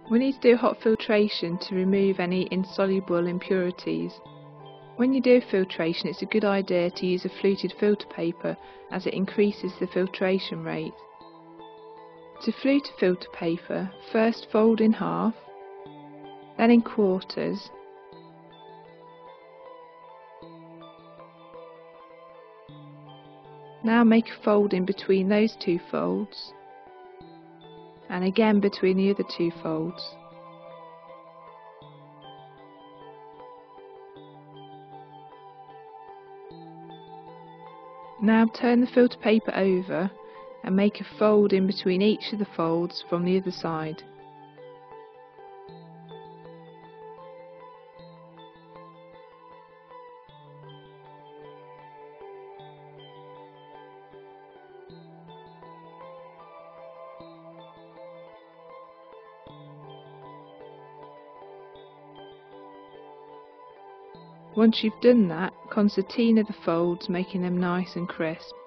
We need to do hot filtration to remove any insoluble impurities. When you do filtration, it's a good idea to use a fluted filter paper as it increases the filtration rate. To flute a filter paper, first fold in half, then in quarters, now make a fold in between those two folds, and again between the other two folds. Now turn the filter paper over and make a fold in between each of the folds from the other side. Once you've done that, concertina the folds, making them nice and crisp.